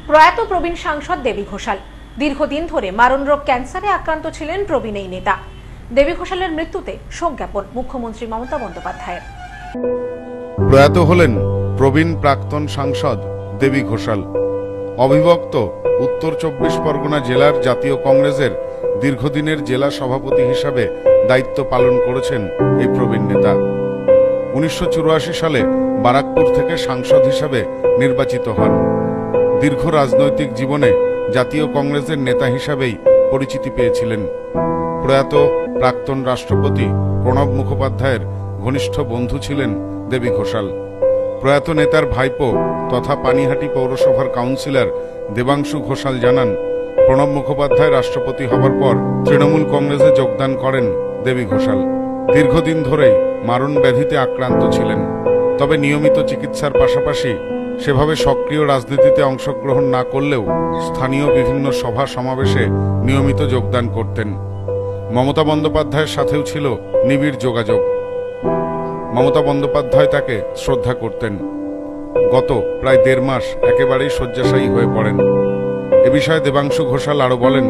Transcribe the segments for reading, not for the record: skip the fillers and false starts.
প্রয়াত প্রবীণ সাংসদ দেবী ঘোষাল। দীর্ঘদিন ধরে মারণ রোগ ক্যান্সারে আক্রান্ত ছিলেন প্রবীণ এই নেতা। দেবী ঘোষালের মৃত্যুতে শোক জ্ঞাপন মুখ্যমন্ত্রী মমতা বন্দ্যোপাধ্যায়ের। প্রয়াত হলেন প্রবীণ প্রাক্তন সাংসদ দেবী ঘোষাল। অবিভক্ত উত্তর 24 পরগনা জেলার জাতীয় কংগ্রেসের দীর্ঘদিনের জেলা সভাপতি হিসাবে দায়িত্ব পালন করেছেন এই প্রবীণ নেতা। 1984 সালে বারাকপুর থেকে সাংসদ হিসাবে নির্বাচিত হন। দীর্ঘ রাজনৈতিক জীবনে জাতীয় কংগ্রেসের নেতা হিসাবেই পরিচিতি পেয়েছিলেন। প্রয়াত প্রাক্তন রাষ্ট্রপতি প্রণব মুখোপাধ্যায়ের ঘনিষ্ঠ বন্ধু ছিলেন দেবী ঘোষাল। প্রয়াত নেতার ভাইপো তথা পানিহাটি পৌরসভার কাউন্সিলর দেবাংশু ঘোষাল জানান, প্রণব মুখোপাধ্যায় রাষ্ট্রপতি হবার পর তৃণমূল কংগ্রেসে যোগদান করেন দেবী ঘোষাল। দীর্ঘদিন ধরেই মারণ ব্যাধিতে আক্রান্ত ছিলেন, তবে নিয়মিত চিকিৎসার পাশাপাশি সেভাবে সক্রিয় রাজনীতিতে অংশগ্রহণ না করলেও স্থানীয় বিভিন্ন সভা সমাবেশে নিয়মিত যোগদান করতেন। মমতা বন্দ্যোপাধ্যায়ের সাথেও ছিল নিবিড় যোগাযোগ। মমতা বন্দ্যোপাধ্যায় তাকে শ্রদ্ধা করতেন। গত প্রায় 1.5 মাস একেবারেই শয্যাশায়ী হয়ে পড়েন। এ বিষয়ে দেবাংশু ঘোষাল আরো বলেন,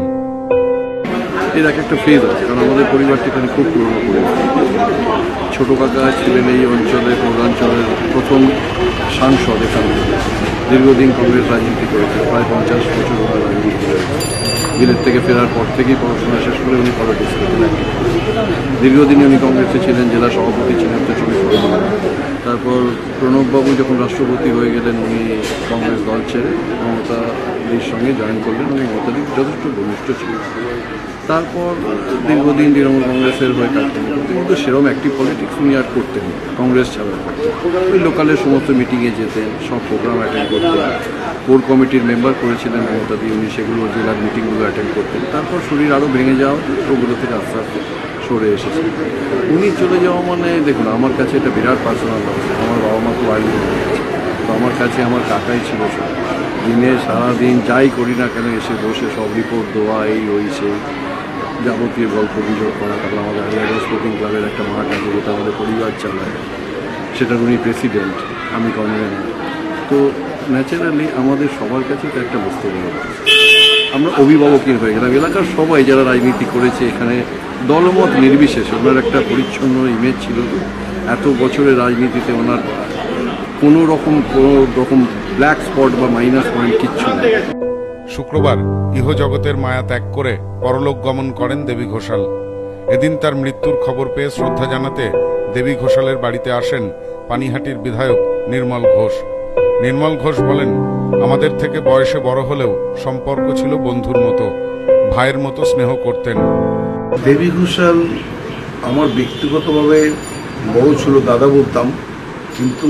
এর একটা ফেজ আছে, কারণ আমাদের পরিবারটি এখানে খুব পুরনো পরিবার। ছোট কাকা ছিলেন এই অঞ্চলের পূর্বাঞ্চলের প্রথম সাংসদ। এখানে দীর্ঘদিন কংগ্রেস রাজনীতি করেছে, প্রায় 50 বছর ধরে রাজনীতি করেছে। বিলেত থেকে ফেরার পর থেকেই পড়াশোনা শেষ করে উনি পলিটিক্স করতেন। দীর্ঘদিন উনি কংগ্রেসে ছিলেন, জেলা সভাপতি ছিলেন তো 24 পরগনা। তারপর প্রণববাবু যখন রাষ্ট্রপতি হয়ে গেলেন, উনি কংগ্রেস দল ছেড়ে মমতাদির সঙ্গে জয়েন করলেন। উনি মমতাদির যথেষ্ট ঘনিষ্ঠ ছিলেন। তারপর দীর্ঘদিন তৃণমূল কংগ্রেসের হয়ে কাজ করতেন, কিন্তু সেরকম অ্যাক্টিভ পলিটিক্স উনি আর করতেন কংগ্রেস ছাড়া। ওই লোকালের সমস্ত মিটিংয়ে যেতেন, সব প্রোগ্রাম অ্যাটেন্ড করতেন। কোর কমিটির মেম্বার করেছিলেন মমতাদি, উনি সেগুলো জেলার মিটিংগুলো অ্যাটেন্ড করতেন। তারপর শরীর আরও ভেঙে যাওয়া, ওগুলো থেকে আস্তে আস্তে সরে এসেছেন। উনি চলে যাওয়া মানে দেখুন, আমার কাছে এটা বিরাট পার্সোনাল লস। আমার বাবা মা তো আইন হয়ে গেছে, তো আমার কাছে আমার কাকাই ছিল সব। দিনে সারাদিন যাই করি না কেন এসে বসে সব রিপোর্ট দেওয়া, এই ওই সেই যাবতীয় গল্প গুজব করা। তারপর আমাদের আলিয়াগঞ্জ স্পোর্টিং ক্লাবের একটা মাঠ আছে, যেটা আমাদের পরিবার চালায়, সেটার উনি প্রেসিডেন্ট, আমি কনভেনার। তো ন্যাচারালি আমাদের সবার কাছে তো একটা বস্তু বলে আমরা অভিভাবকই হয়ে গেলাম। এলাকার সবাই যারা রাজনীতি করেছে এখানে দলমত নির্বিশেষে ওনার একটা পরিচ্ছন্ন ইমেজ ছিল। এত বছরের রাজনীতিতে ওনার কোনো রকম ব্ল্যাক স্পট বা মাইনাস পয়েন্ট কিচ্ছু নেই। শুক্রবার ইহজগতের মায়া ত্যাগ করে পরলোক গমন করেন দেবী ঘোষাল। এদিন তার মৃত্যুর খবর পেয়ে শ্রদ্ধা জানাতে দেবী ঘোষালের বাড়িতে আসেন পানিহাটির বিধায়ক নির্মল ঘোষ। নির্মল ঘোষ বলেন, আমাদের থেকে বয়সে বড় হলেও সম্পর্ক ছিল বন্ধুর মতো, ভাইয়ের মতো স্নেহ করতেন। দেবী ঘোষাল আমার ব্যক্তিগতভাবে বড় ছিল, দাদা বলতাম, কিন্তু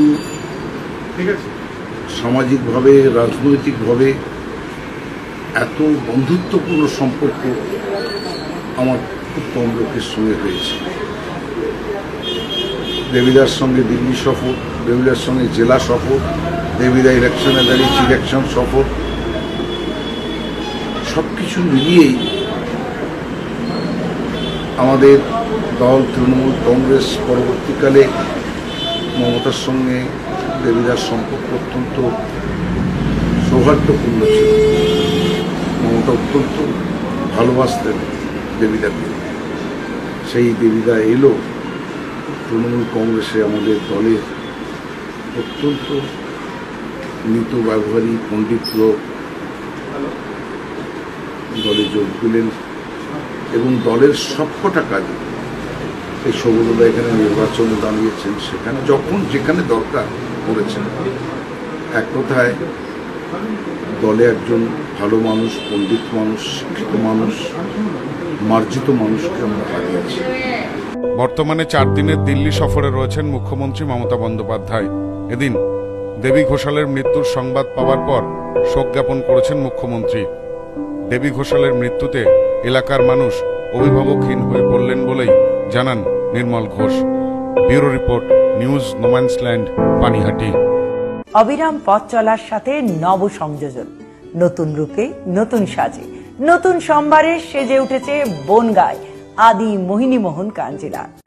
সামাজিকভাবে রাজনৈতিকভাবে এত বন্ধুত্বপূর্ণ সম্পর্ক আমার খুব কম লোকের সঙ্গে হয়েছে। দেবীদার সঙ্গে দিল্লি সফর, দেবীদার সঙ্গে জেলা সফর, দেবীদা ইলেকশনে দাঁড়িয়ে ইলেকশন সফর, সব কিছু মিলিয়েই আমাদের দল তৃণমূল কংগ্রেস পরবর্তীকালে মমতার সঙ্গে দেবীদার সম্পর্ক অত্যন্ত সৌহার্দ্যপূর্ণ ছিল। মমতা অত্যন্ত ভালোবাসতেন দেবীদাকে। সেই দেবীদা এলো তৃণমূল কংগ্রেসে আমাদের দলের অত্যন্ত মৃত ব্যবহারী পণ্ডিত লোক, দলে যোগ দিলেন এবং দলের সবকটা কাজে এই সৌগতদা এখানে নির্বাচনে দাঁড়িয়েছেন, সেখানে যখন যেখানে দরকার করেছেন। এক কথায় দলে একজন ভালো মানুষ, পণ্ডিত মানুষ, শিক্ষিত মানুষ, মার্জিত মানুষকে আমরা হারিয়েছি। বর্তমানে 4 দিনের দিল্লি সফরে রয়েছেন মুখ্যমন্ত্রী মমতা বন্দ্যোপাধ্যায়। এদিন দেবী ঘোষালের মৃত্যুর সংবাদ পাওয়ার পর শোক জ্ঞাপন করেছেন মুখ্যমন্ত্রী। দেবী ঘোষালের মৃত্যুতে এলাকার মানুষ অভিভাবকহীন হয়ে পড়লেন বলেই জানান Nirmal Ghosh. Bureau report, news no man's land, Panihati. অবিরাম পথ চলার সাথে নব সংযোজন, নতুন রূপে নতুন সাজে, নতুন সম্ভারে সেজে উঠেছে বনগাঁয় আদি মোহিনী মোহন কাঞ্জিলা।